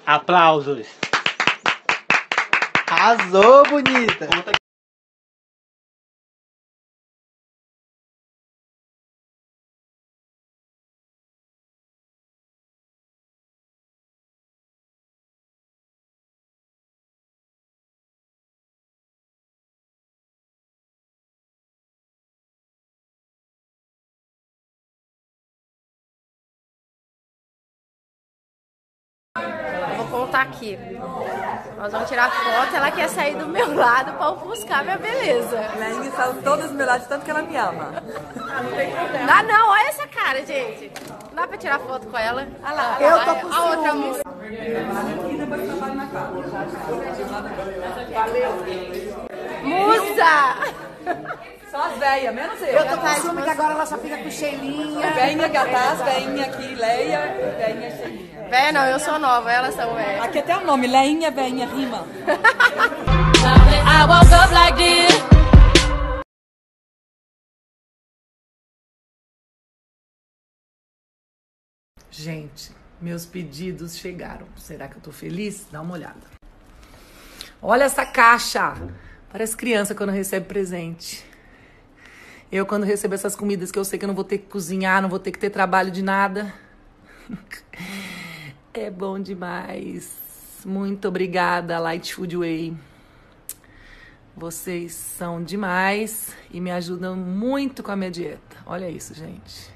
Aplausos. Arrasou, bonita. Vou contar aqui. Nós vamos tirar foto, ela quer sair do meu lado pra ofuscar minha beleza. Leinha saiu todas do meu lado, tanto que ela me ama. Dá não, olha essa cara, gente. Não dá pra tirar foto com ela. Olha lá, Eu tô com a outra moça. Musa! Só as velhas, menos eu. Eu tô com ciúme que agora ela só fica com Sheilinha. Veinha Gataz, veinha aqui, Leia, veinha Sheilinha. Véia não, eu sou nova, elas são velhas. Aqui até o nome, Leinha, veinha, rima. I woke up like this. Gente, meus pedidos chegaram. Será que eu tô feliz? Dá uma olhada. Olha essa caixa. Parece criança quando recebe presente. Eu, quando recebo essas comidas que eu sei que eu não vou ter que cozinhar, não vou ter que ter trabalho de nada. É bom demais. Muito obrigada, Light Food Way. Vocês são demais e me ajudam muito com a minha dieta. Olha isso, gente.